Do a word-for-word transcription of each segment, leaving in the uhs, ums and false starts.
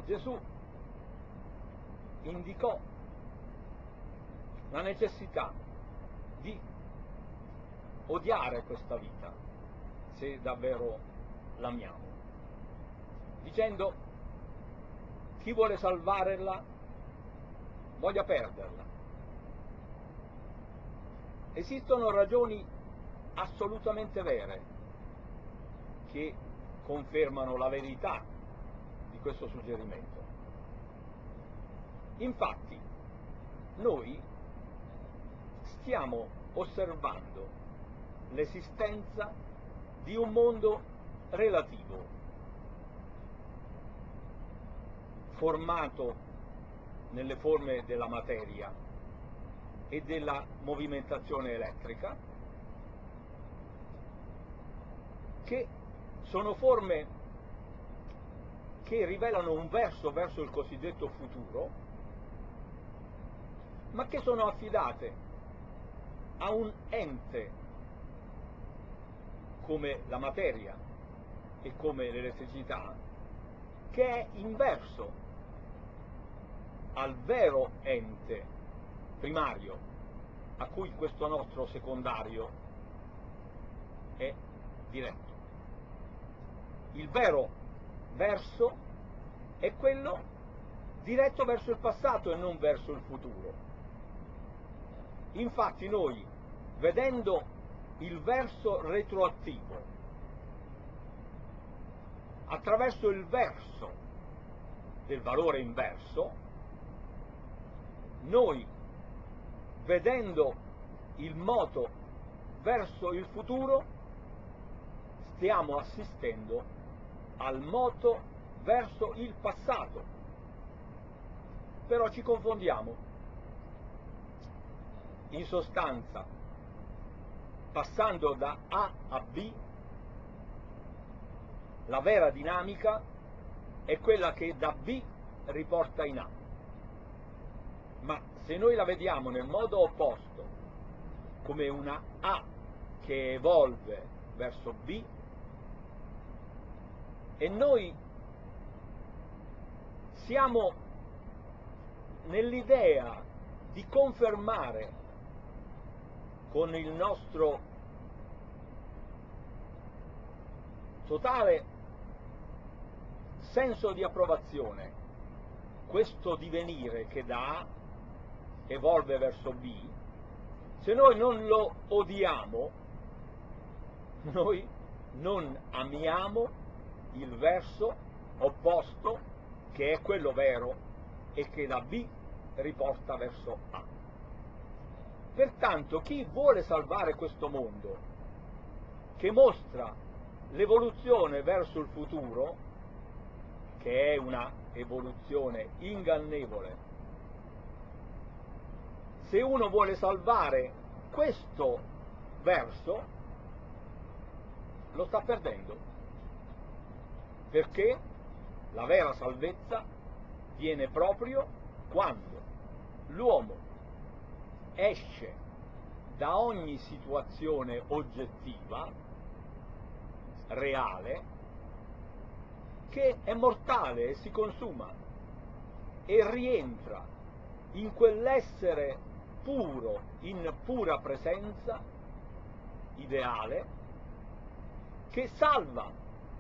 Gesù indicò la necessità di odiare questa vita, se davvero l'amiamo, dicendo: chi vuole salvarla voglia perderla. Esistono ragioni assolutamente vere che confermano la verità di questo suggerimento. Infatti, noi stiamo osservando l'esistenza di un mondo relativo, formato nelle forme della materia e della movimentazione elettrica, che sono forme che rivelano un verso verso il cosiddetto futuro, ma che sono affidate a un ente come la materia e come l'elettricità, che è inverso al vero ente primario a cui questo nostro secondario è diretto. Il vero verso è quello diretto verso il passato e non verso il futuro. Infatti noi, vedendo il verso retroattivo attraverso il verso del valore inverso, noi, vedendo il moto verso il futuro, stiamo assistendo al moto verso il passato. Però ci confondiamo. In sostanza, passando da A a B, la vera dinamica è quella che da B riporta in A. Ma se noi la vediamo nel modo opposto, come una A che evolve verso B, e noi siamo nell'idea di confermare con il nostro totale senso di approvazione questo divenire che da A evolve verso B, se noi non lo odiamo, noi non amiamo il verso opposto, che è quello vero e che da B riporta verso A. Pertanto chi vuole salvare questo mondo, che mostra l'evoluzione verso il futuro, che è una evoluzione ingannevole, se uno vuole salvare questo verso, lo sta perdendo, perché la vera salvezza viene proprio quando l'uomo esce da ogni situazione oggettiva, reale, che è mortale e si consuma, e rientra in quell'essere puro, in pura presenza, ideale, che salva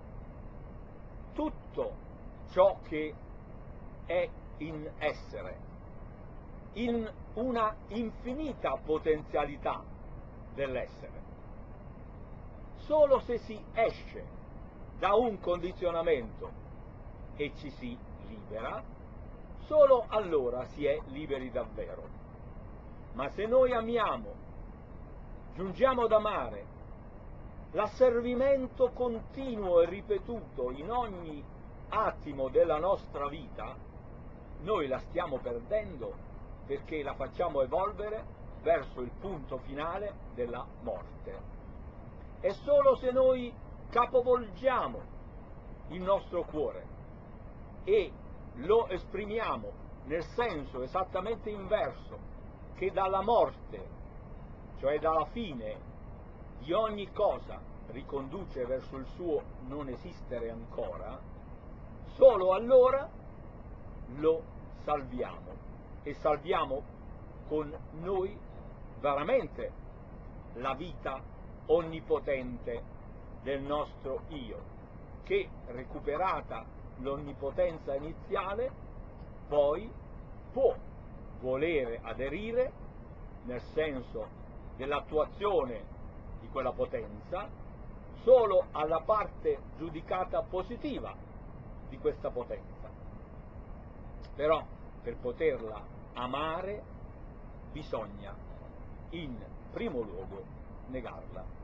tutto ciò che è in essere, in una infinita potenzialità dell'essere. Solo se si esce da un condizionamento e ci si libera, solo allora si è liberi davvero. Ma se noi amiamo, giungiamo ad amare l'asservimento continuo e ripetuto in ogni attimo della nostra vita, noi la stiamo perdendo, perché la facciamo evolvere verso il punto finale della morte. E solo se noi capovolgiamo il nostro cuore e lo esprimiamo nel senso esattamente inverso, che dalla morte, cioè dalla fine di ogni cosa, riconduce verso il suo non esistere ancora, solo allora lo salviamo, e salviamo con noi veramente la vita onnipotente del nostro io, che, recuperata l'onnipotenza iniziale, poi può volere aderire, nel senso dell'attuazione di quella potenza, solo alla parte giudicata positiva di questa potenza. Però per poterla amare bisogna in primo luogo negarla.